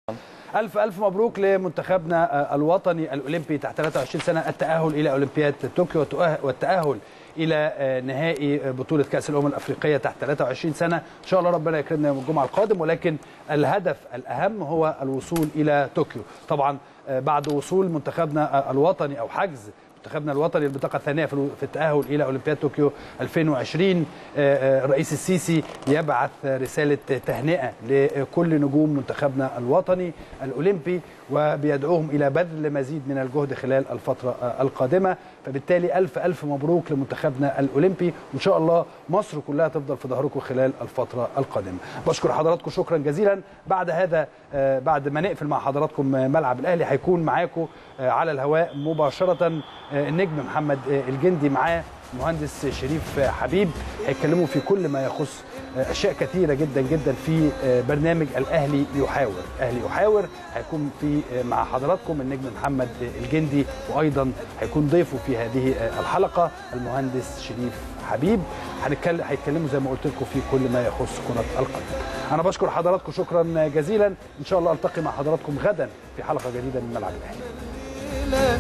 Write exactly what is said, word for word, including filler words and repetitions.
ألف ألف مبروك لمنتخبنا الوطني الأولمبي تحت ثلاثة وعشرين سنة التأهل إلى أولمبياد طوكيو والتأهل إلى نهائي بطولة كأس الأمم الأفريقية تحت ثلاثة وعشرين سنة. إن شاء الله ربنا يكرمنا يوم الجمعة القادم، ولكن الهدف الأهم هو الوصول إلى طوكيو. طبعا بعد وصول منتخبنا الوطني أو حجز منتخبنا الوطني البطاقه الثانيه في التاهل الى اولمبياد طوكيو ألفين وعشرين، الرئيس السيسي يبعث رساله تهنئه لكل نجوم منتخبنا الوطني الاولمبي وبيدعوهم الى بذل مزيد من الجهد خلال الفتره القادمه. فبالتالي الف الف مبروك لمنتخبنا الاولمبي، وان شاء الله مصر كلها تفضل في ظهركم خلال الفتره القادمه. بشكر حضراتكم شكرا جزيلا. بعد هذا بعد ما نقفل مع حضراتكم ملعب الاهلي هيكون معاكم على الهواء مباشره النجم محمد الجندي، معاه مهندس شريف حبيب، هيتكلموا في كل ما يخص اشياء كثيره جدا جدا في برنامج الاهلي يحاور. اهلي يحاور هيكون في مع حضراتكم النجم محمد الجندي، وايضا هيكون ضيفه في هذه الحلقه المهندس شريف حبيب. هنتكلم هيتكلموا زي ما قلت لكم في كل ما يخص كره القدم. انا بشكر حضراتكم شكرا جزيلا. ان شاء الله التقي مع حضراتكم غدا في حلقه جديده من ملعب الاهلي.